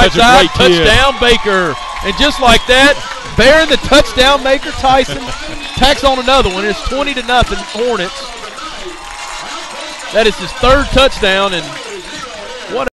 side, touchdown, Baker. And just like that, Berren, the touchdown maker, Tyson, tacks on another one. It's 20-0 Hornets. That is his third touchdown, and